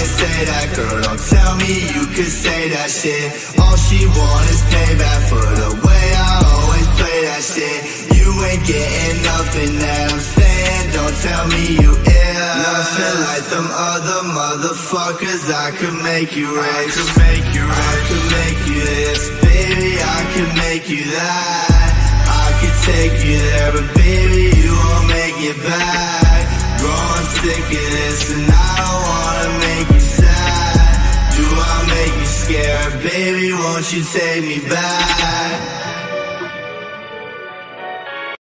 can't say that, girl, don't tell me you could say that shit. All she want is payback for the way I always play that shit. You ain't getting nothing that I'm saying, don't tell me you ill. Nothing like them other motherfuckers, I could make you rich. I could make you this, baby, I could make you that. I could take you there, but baby, you won't make it back. Growing sick of this, and I don't wanna make you sad. Do I make you scared, baby, won't you take me back?